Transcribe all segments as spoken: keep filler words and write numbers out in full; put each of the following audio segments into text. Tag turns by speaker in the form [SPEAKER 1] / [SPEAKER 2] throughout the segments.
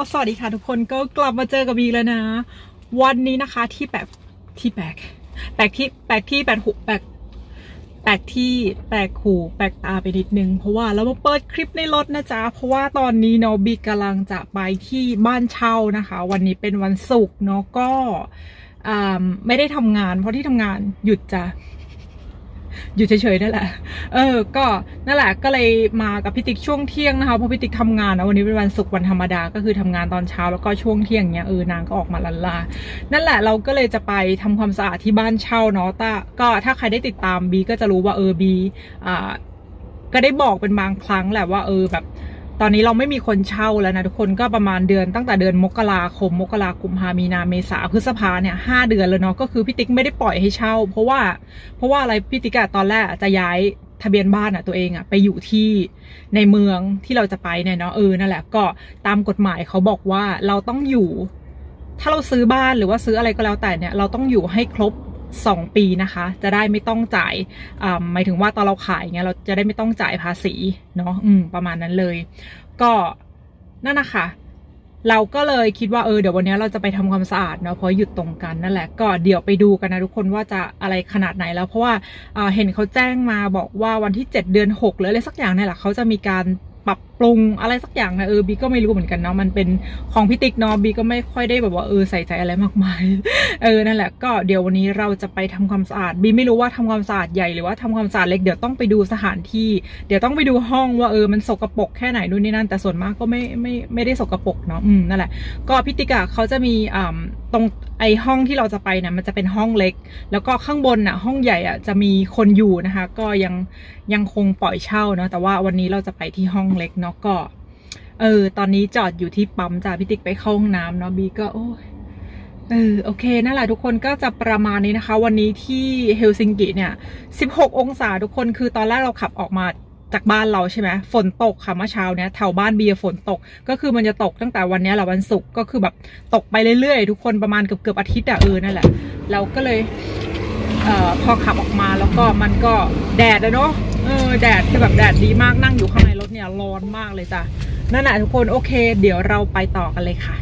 [SPEAKER 1] สวัสดีค่ะทุกคนก็กลับมาเจอกับบีแล้วนะวันนี้นะคะที่แปลกที่แปลกแปลกที่แปลกที่แปลกหูแปลกแปลกที่แปลกหูแปลกตาไปนิดนึงเพราะว่าเรามาเปิดคลิปในรถนะจ๊ะเพราะว่าตอนนี้เนาะบีกำลังจะไปที่บ้านเช่านะคะวันนี้เป็นวันศุกร์เนาะก็ไม่ได้ทำงานเพราะที่ทำงานหยุดจ้ะอยู่เฉยๆนั่นแหละเออก็นั่นแหละก็เลยมากับพี่ติ๊กช่วงเที่ยงนะคะเพราะพี่ติ๊กทำงานนะวันนี้เป็นวันศุกร์วันธรรมดาก็คือทำงานตอนเช้าแล้วก็ช่วงเที่ยงเนี้ยเออนางก็ออกมาลันลานั่นแหละเราก็เลยจะไปทำความสะอาดที่บ้านเช่าเนาะแต่ก็ถ้าใครได้ติดตามบีก็จะรู้ว่าเออบีอ่าก็ได้บอกเป็นบางครั้งแหละว่าเออแบบตอนนี้เราไม่มีคนเช่าแล้วนะทุกคนก็ประมาณเดือนตั้งแต่เดือนมกราคมมกราคมพามีนาเมษาพฤษภาเนี่ยห้าเดือนแล้วเนาะก็คือพี่ติ๊กไม่ได้ปล่อยให้เช่าเพราะว่าเพราะว่าอะไรพี่ติ๊กตอนแรกจะย้ายทะเบียนบ้านอะตัวเองอะไปอยู่ที่ในเมืองที่เราจะไปเนี่ยเนาะเออนั่นแหละก็ตามกฎหมายเขาบอกว่าเราต้องอยู่ถ้าเราซื้อบ้านหรือว่าซื้ออะไรก็แล้วแต่เนี่ยเราต้องอยู่ให้ครบสองปีนะคะจะได้ไม่ต้องจ่ายอ่าหมายถึงว่าตอนเราขายเงี้ยเราจะได้ไม่ต้องจ่ายภาษีเนาะอืมประมาณนั้นเลยก็นั่นนะคะเราก็เลยคิดว่าเออเดี๋ยววันนี้เราจะไปทำความสะอาดเนาะเพราะหยุดตรงกันนั่นแหละก็เดี๋ยวไปดูกันนะทุกคนว่าจะอะไรขนาดไหนแล้วเพราะว่าเห็นเขาแจ้งมาบอกว่าวันที่เจ็ดเดือนหกหรืออะไรสักอย่างเนี่ยแหละเขาจะมีการปรับปรุงอะไรสักอย่างนะเออบีก็ไม่รู้เหมือนกันเนาะมันเป็นของพี่ติ๊กเนาะบีก็ไม่ค่อยได้แบบว่าเออใส่ใจอะไรมากมายเออนั่นแหละก็เดี๋ยววันนี้เราจะไปทำความสะอาดบีไม่รู้ว่าทำความสะอาดใหญ่หรือว่าทำความสะอาดเล็กเดี๋ยวต้องไปดูสถานที่เดี๋ยวต้องไปดูห้องว่าเออมันสกปรกแค่ไหนนู่นนี่นั่นแต่ส่วนมากก็ไม่ไม่ไม่ได้สกปรกเนาะอืมนั่นแหละก็พี่ติ๊กอะเขาจะมีอ่าตรงไอห้องที่เราจะไปเนี่ยมันจะเป็นห้องเล็กแล้วก็ข้างบนน่ะห้องใหญ่อะจะมีคนอยู่นะคะก็ยังยังคงปล่อยเช่าเนาะแต่ว่าวันนี้เราจะไปที่ห้องเล็กเนาะก็เออตอนนี้จอดอยู่ที่ปั๊มจ้ะพี่ติ๊กไปเข้าห้องน้ำเนาะบีก็โอ้ยเออโอเคนั่นแหละทุกคนก็จะประมาณนี้นะคะวันนี้ที่เฮลซิงกิเนี่ยสิบหกองศาทุกคนคือตอนแรกเราขับออกมาจากบ้านเราใช่ไหมฝนตกค่ะเมื่อเช้าเนี้ยแถวบ้านเบียร์ฝนตกก็คือมันจะตกตั้งแต่วันนี้แหละวันศุกร์ก็คือแบบตกไปเรื่อยๆทุกคนประมาณเกือบเกือบอาทิตย์อะเออนั่นแหละเราก็เลยเอ่อพอขับออกมาแล้วก็มันก็แดดอะเนาะเออแดดคือแบบแดดดีมากนั่งอยู่ข้างในรถเนี่ยร้อนมากเลยจ้ะนั่นแหละทุกคนโอเคเดี๋ยวเราไปต่อกันเลยค่ะ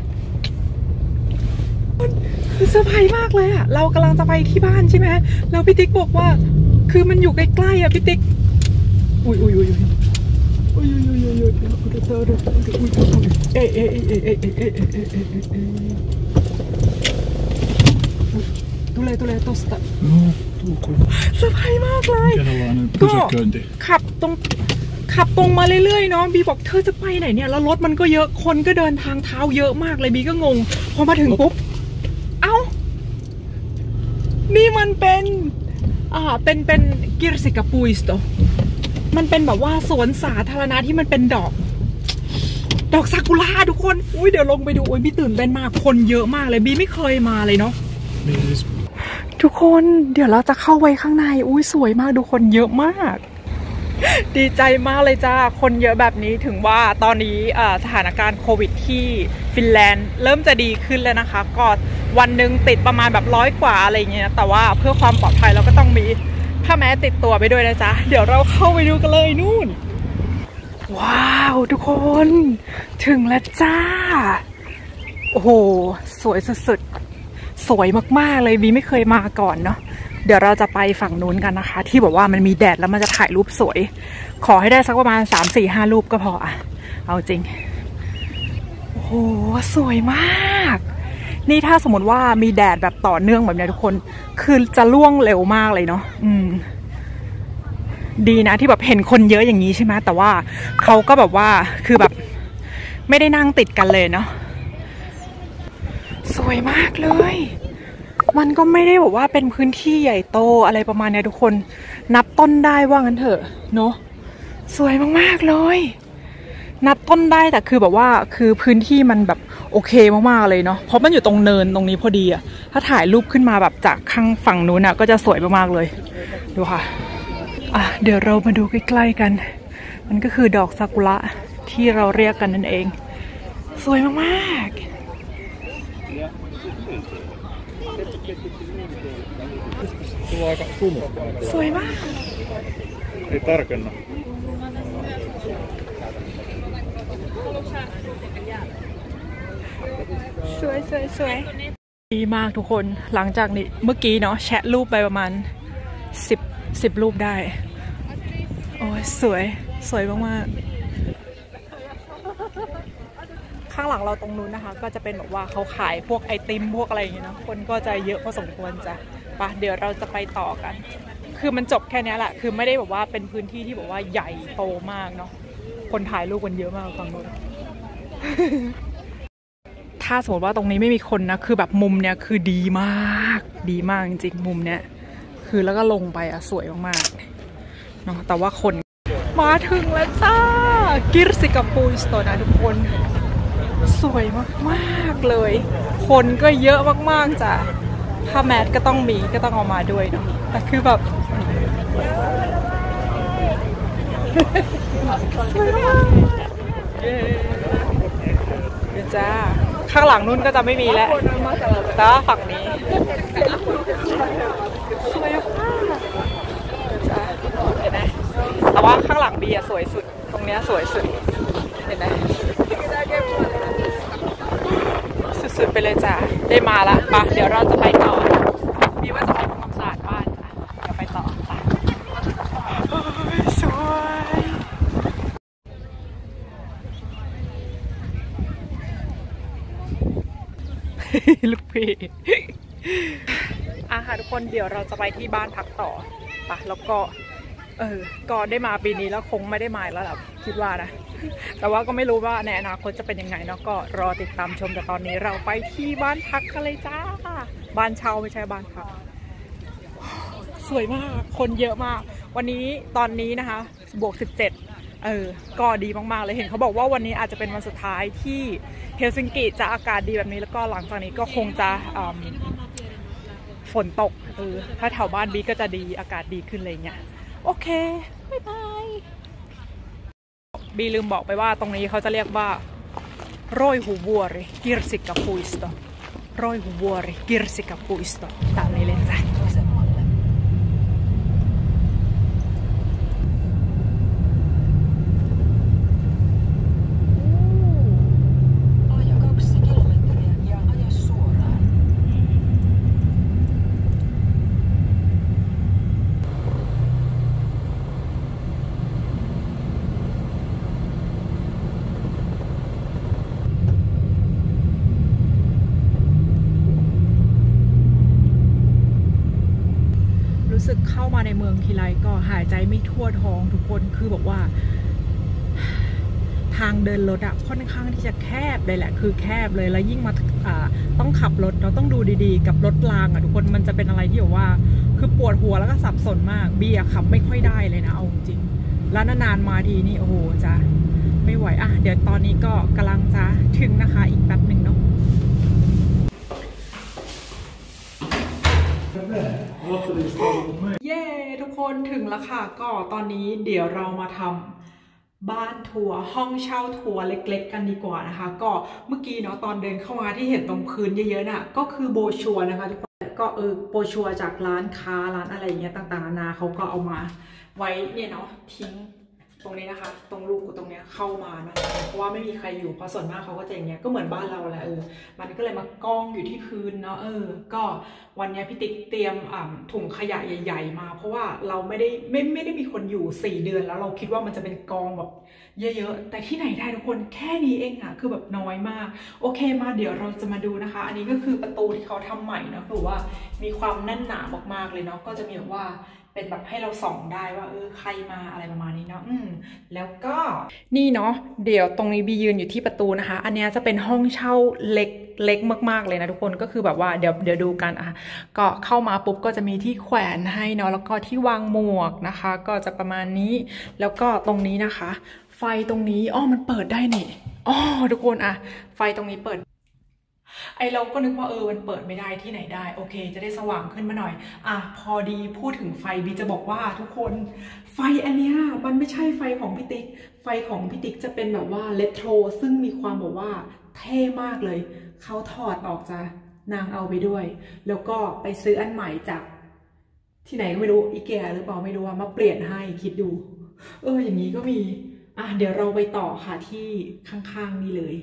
[SPEAKER 1] คือเซอร์ไพรส์มากเลยอะเรากำลังจะไปที่บ้านใช่ไหมแล้วพี่ติ๊กบอกว่าคือมันอยู่ใกล้ๆอะพี่ติ๊กอุ้ยอุ้ยอุ้ยอุ้ยอุ้ยอุ้ยอุ้ยอุ้ยเอ๊ะเอ๊ะเอ๊ะเอ๊ะเอ๊ะเอ๊ะเอ๊ะเอ๊ะเอ๊ะเอ๊ะดูเลยดูเลยตัวสตาร์เซอร์ไพรส์มากเลยก็ขับตรงขับตรงมาเรื่อยๆเนาะบีบอกเธอจะไปไหนเนี่ยแล้วรถมันก็เยอะคนก็เดินทางเท้าเยอะมากเลยบีก็งงพอมาถึงปุ๊บเอ้านี่มันเป็นอ่าเป็นเป็นกิรสิกาปุยสโตมันเป็นแบบว่าสวนสาธารณะที่มันเป็นดอกดอกซากุระทุกคนอุ้ยเดี๋ยวลงไปดูอุ้ยบีตื่นเต้นมากคนเยอะมากเลยบีไม่เคยมาเลยเนาะทุกคนเดี๋ยวเราจะเข้าไปข้างในอุ้ยสวยมากทุกคนเยอะมากดีใจมากเลยจ้าคนเยอะแบบนี้ถึงว่าตอนนี้สถานการณ์โควิดที่ฟินแลนด์เริ่มจะดีขึ้นแล้วนะคะก็วันหนึ่งติดประมาณแบบร้อยกว่าอะไรอย่างเงี้ยแต่ว่าเพื่อความปลอดภัยเราก็ต้องมีผ้าแมสติดตัวไปด้วยนะจ๊ะเดี๋ยวเราเข้าไปดูกันเลยนู่นว้าวทุกคนถึงแล้วจ้าโอ้โหสวยสุดๆสวยมากๆเลยบีไม่เคยมาก่อนเนาะเดี๋ยวเราจะไปฝั่งนู้นกันนะคะที่บอกว่ามันมีแดดแล้วมันจะถ่ายรูปสวยขอให้ได้สักประมาณสามสี่ห้ารูปก็พออะเอาจริงโอ้โหสวยมากนี่ถ้าสมมติว่ามีแดดแบบต่อเนื่องแบบนี้ทุกคนคือจะล่วงเร็วมากเลยเนาะอืมดีนะที่แบบเห็นคนเยอะอย่างนี้ใช่ไหมแต่ว่าเขาก็แบบว่าคือแบบไม่ได้นั่งติดกันเลยเนาะสวยมากเลยมันก็ไม่ได้บอกว่าเป็นพื้นที่ใหญ่โตอะไรประมาณนี้ทุกคนนับต้นได้ว่างั้นเถอะเนาะสวยมากๆเลยนับต้นได้แต่คือแบบว่าคือพื้นที่มันแบบโอเคมากๆเลยเนาะเพราะมันอยู่ตรงเนินตรงนี้พอดีอะถ้าถ่ายรูปขึ้นมาแบบจากข้างฝั่งนู้นอะก็จะสวยมากๆเลยดูค่ะอ่ะเดี๋ยวเรามาดูใกล้ๆกันมันก็คือดอกซากุระที่เราเรียกกันนั่นเองสวยมากๆสวยมากไม่ตารกันนะวยสวยสวยดีมากทุกคนหลังจากนี้เมื่อกี้เนาะแชะรูปไปประมาณสิบสิบรูปได้โอ้ยสวยสวยมากๆข้างหลังเราตรงนู้นนะคะก็จะเป็นแบบว่าเขาขายพวกไอติมพวกอะไรอย่างเงี้ยเนาะคนก็จะเยอะพอสมควรจ้ะปะเดี๋ยวเราจะไปต่อกันคือมันจบแค่นี้แหละคือไม่ได้แบบว่าเป็นพื้นที่ที่แบบว่าใหญ่โตมากเนาะคนถ่ายรูปกันเยอะมากฝั่งนู้น ถ้าสมมติว่าตรงนี้ไม่มีคนนะคือแบบมุมเนี้ยคือดีมากดีมากจริงๆมุมเนี้ยคือแล้วก็ลงไปอะสวยมากๆเนาะแต่ว่าคนมาถึงแล้วจ้ากิรสิกาปูสโตนะทุกคนสวยมากๆเลยคนก็เยอะมากๆจ้ะถ้าแมสก็ต้องมีก็ต้องเอามาด้วยเนาะแต่คือแบบสวยมากเดี๋ยวจ้าข้างหลังนู้นก็จะไม่มีแล้วแต่ว่าฝั่งนี้สวยมากจ้าเห็นไหมแต่ว่าข้างหลังบีอะสวยสุดตรงเนี้ยสวยสุดเห็นไหมสุดๆไปเลยจ้าได้มาแล้วปะเดี๋ยวเราจะไปต่อบีว่าจะไปทำความสะอาดบ้านจ้ะเดี๋ยวไปต่อจ้ะสวยลูกพี่อ่ะค่ะทุกคนเดี๋ยวเราจะไปที่บ้านพักต่อปะแล้วก็เออก็ได้มาปีนี้แล้วคงไม่ได้มาแล้วแหละคิดว่านะแต่ว่าก็ไม่รู้ว่าในอนาคตจะเป็นยังไงเนาะก็รอติดตามชมแต่ตอนนี้เราไปที่บ้านพักกันเลยจ้าบ้านเช่าไม่ใช่บ้านพักสวยมากคนเยอะมากวันนี้ตอนนี้นะคะบวกสิบเจ็ดเออก็ดีมากๆเลยเห็นเขาบอกว่าวันนี้อาจจะเป็นวันสุดท้ายที่เฮลซิงกิจะอากาศดีแบบนี้แล้วก็หลังจากนี้ก็คงจะฝนตกเออถ้าแถวบ้านบีก็จะดีอากาศดีขึ้นอะไรเงี้ยโอเคบ๊ายบายบีลืมบอกไปว่าตรงนี้เขาจะเรียกว่าโรยหูวัวเลยกิรสิกาปูอิสโตโรยหูวัวเลยกิรสิกาปูอิสโตตามนี้เลยจ้ะรู้สึกเข้ามาในเมืองทีไรก็หายใจไม่ทั่วท้องทุกคนคือบอกว่าทางเดินรถอะค่อนข้างที่จะแคบเลยแหละคือแคบเลยแล้วยิ่งมาต้องขับรถเราต้องดูดีๆกับรถรางอะทุกคนมันจะเป็นอะไรที่แบบว่าคือปวดหัวแล้วก็สับสนมากเบียร์ขับไม่ค่อยได้เลยนะเอาจริงแล้วนานๆมาทีนี่โอ้โหจ้ะไม่ไหวอ่ะเดี๋ยวตอนนี้ก็กำลังจะถึงนะคะอีกแป๊บหนึ่งเนาะเย้ทุกคนถึงแล้วค่ะก็ตอนนี้เดี๋ยวเรามาทำบ้านทัวร์ห้องเช่าทัวร์เล็กๆกันดีกว่านะคะก็เมื่อกี้เนาะตอนเดินเข้ามาที่เห็นตรงพื้นเยอะๆน่ะก็คือโบชัวนะคะทุกคนก็เออโบชัวจากร้านค้าร้านอะไรอย่างเงี้ยต่างๆนานาเขาก็เอามาไว้เนี่ยเนาะทิ้งตรงนี้นะคะตรงลูกตรงเนี้ยเข้ามานะเพราะว่าไม่มีใครอยู่เพราะส่วนมากเขาก็จะอย่างเงี้ยก็เหมือนบ้านเราแหละเออมันก็เลยมากองอยู่ที่พื้นเนาะเออก็วันนี้พี่ติ๊กเตรียมถุงขยะใหญ่ๆมาเพราะว่าเราไม่ได้ไม่ไม่ได้มีคนอยู่สี่เดือนแล้วเราคิดว่ามันจะเป็นกองแบบเยอะๆแต่ที่ไหนได้ทุกคนแค่นี้เองอะคือแบบน้อยมากโอเคมาเดี๋ยวเราจะมาดูนะคะอันนี้ก็คือประตูที่เขาทำใหม่เนาะคือว่ามีความแน่นหนามากๆเลยเนาะก็จะมีแบบว่าเป็นแบบให้เราส่องได้ว่าเออใครมาอะไรประมาณนี้เนาะอืมแล้วก็นี่เนาะเดี๋ยวตรงนี้บียืนอยู่ที่ประตูนะคะอันนี้จะเป็นห้องเช่าเล็กเล็กมากๆเลยนะทุกคนก็คือแบบว่าเดี๋ยวเดี๋ยวดูกันอ่ะก็เข้ามาปุ๊บก็จะมีที่แขวนให้เนาะแล้วก็ที่วางหมวกนะคะก็จะประมาณนี้แล้วก็ตรงนี้นะคะไฟตรงนี้อ้อมันเปิดได้นี่อ๋อทุกคนอ่ะไฟตรงนี้เปิดไอเราก็นึกว่าเออมันเปิดไม่ได้ที่ไหนได้โอเคจะได้สว่างขึ้นมาหน่อยอ่ะพอดีพูดถึงไฟบีจะบอกว่าทุกคนไฟอันเนี้ยมันไม่ใช่ไฟของพี่ติ๊กไฟของพี่ติ๊กจะเป็นแบบว่าเรโทรซึ่งมีความแบบว่าเท่มากเลยเขาถอดออกจ้ะนางเอาไปด้วยแล้วก็ไปซื้ออันใหม่จากที่ไหนก็ไม่รู้อีเกียหรือเปล่าไม่รู้ว่ามาเปลี่ยนให้คิดดูเอออย่างนี้ก็มีอ่ะเดี๋ยวเราไปต่อค่ะที่ข้างๆนี่เลย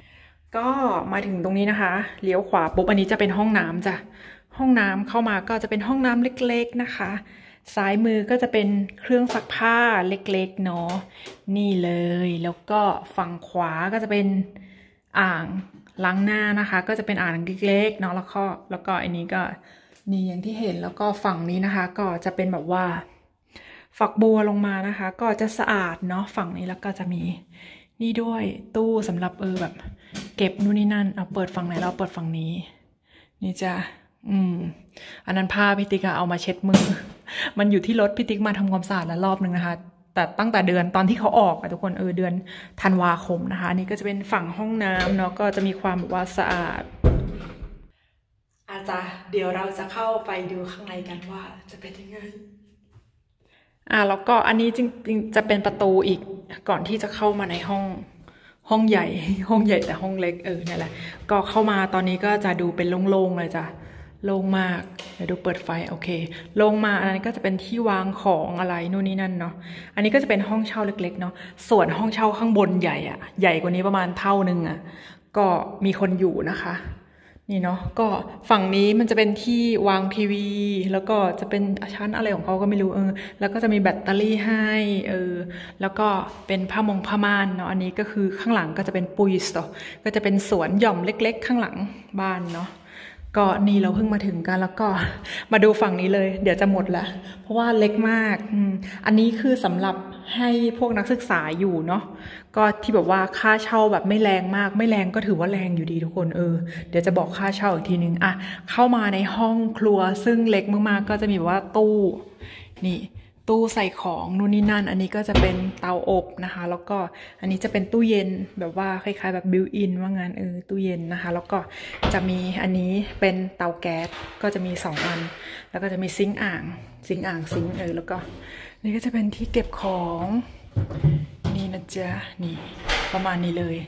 [SPEAKER 1] ก็มาถึงตรงนี้นะคะเลี้ยวขวาปุ๊บอันนี้จะเป็นห้องน้ำจ้ะห้องน้ำเข้ามาก็จะเป็นห้องน้ำเล็กๆนะคะซ้ายมือก็จะเป็นเครื่องซักผ้าเล็กๆเนาะนี่เลยแล้วก็ฝั่งขวาก็จะเป็นอ่างล้างหน้านะคะก็จะเป็นอ่างเล็กๆเนาะแล้วก็แล้วก็อันนี้ก็นี่อย่างที่เห็นแล้วก็ฝั่งนี้นะคะก็จะเป็นแบบว่าฝักบัวลงมานะคะก็จะสะอาดเนาะฝั่งนี้แล้วก็จะมีนี่ด้วยตู้สำหรับเออแบบเก็บนู่นนี่นั่นเอาเปิดฝั่งไหนเราเปิดฝั่งนี้นี่จะอืมอันนั้นผ้าพี่ติ๊กเอามาเช็ดมือ มันอยู่ที่รถพี่ติ๊กมาทำความสะอาดแล้วรอบนึงนะคะแต่ตั้งแต่เดือนตอนที่เขาออกอะทุกคนเออเดือนธันวาคมนะคะอันนี้ก็จะเป็นฝั่งห้องน้ำเนาะก็จะมีความแบบว่าสะอาดอาจจะเดี๋ยวเราจะเข้าไปดูข้างในกันว่าจะเป็นยังไงอ่าแล้วก็อันนี้จริงๆจะเป็นประตูอีกก่อนที่จะเข้ามาในห้องห้องใหญ่ห้องใหญ่แต่ห้องเล็กเออนี่แหละก็เข้ามาตอนนี้ก็จะดูเป็นโล่งๆเลยจ้ะโล่งมากเดี๋ยวดูเปิดไฟโอเคลงมาอันนี้ก็จะเป็นที่วางของอะไรนู่นนี่นั่นเนาะอันนี้ก็จะเป็นห้องเช่าเล็กๆเนาะส่วนห้องเช่าข้างบนใหญ่อะใหญ่กว่านี้ประมาณเท่านึงอะก็มีคนอยู่นะคะนี่เนาะก็ฝั่งนี้มันจะเป็นที่วางทีวีแล้วก็จะเป็นชั้นอะไรของเขาก็ไม่รู้เออแล้วก็จะมีแบตเตอรี่ให้เออแล้วก็เป็นผ้ามงผ้าม่านเนาะอันนี้ก็คือข้างหลังก็จะเป็นปุยส์ก็จะเป็นสวนหย่อมเล็กๆข้างหลังบ้านเนาะก็นี่เราเพิ่งมาถึงกันแล้วก็มาดูฝั่งนี้เลยเดี๋ยวจะหมดแล้วเพราะว่าเล็กมากอืมอันนี้คือสำหรับให้พวกนักศึกษาอยู่เนาะก็ที่แบบว่าค่าเช่าแบบไม่แรงมากไม่แรงก็ถือว่าแรงอยู่ดีทุกคนเออเดี๋ยวจะบอกค่าเช่าอีกทีนึงอ่ะเข้ามาในห้องครัวซึ่งเล็กมากๆก็จะมีแบบว่าตู้นี่ตู้ใส่ของนู่นนี่นั่นอันนี้ก็จะเป็นเตาอบนะคะแล้วก็อันนี้จะเป็นตู้เย็นแบบว่าคล้ายๆแบบบิวอินว่างานเออตู้เย็นนะคะแล้วก็จะมีอันนี้เป็นเตาแก๊สก็จะมีสองอันแล้วก็จะมีซิงค์อ่างซิงค์อ่างซิงค์เออแล้วก็นี่ก็จะเป็นที่เก็บของนี่นะจ๊ะนี่ประมาณนี้เลย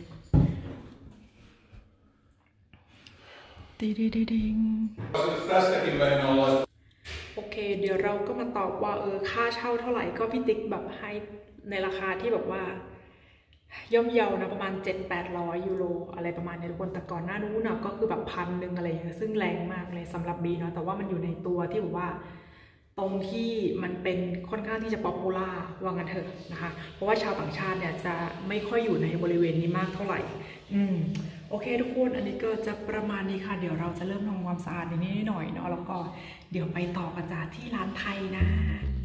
[SPEAKER 1] ดิดิดิดิงโอเคเดี๋ยวเราก็มาตอบว่าเออค่าเช่าเท่าไหร่ก็พี่ติ๊กแบบให้ในราคาที่แบบว่าย่อมเยานะประมาณเจ็ดแปดร้อยยูโรอะไรประมาณนี้ทุกคนแต่ก่อนหน้านู้นนะก็คือแบบพันหนึ่งอะไรอย่างเงี้ยซึ่งแรงมากเลยสำหรับบีเนาะแต่ว่ามันอยู่ในตัวที่แบบว่าตรงที่มันเป็นค่อนข้างที่จะป๊อปปูล่าว่างั้นเถอะนะคะเพราะว่าชาวต่างชาติเนี่ยจะไม่ค่อยอยู่ในบริเวณนี้มากเท่าไหร่อืมโอเคทุกคนอันนี้ก็จะประมาณนี้ค่ะเดี๋ยวเราจะเริ่มทำความสะอาดนิดหน่อยเนาะแล้วก็เดี๋ยวไปต่อกันจากที่ร้านไทยนะ